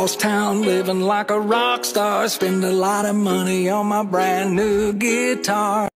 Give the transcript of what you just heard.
across town, living like a rock star. Spend a lot of money on my brand new guitar.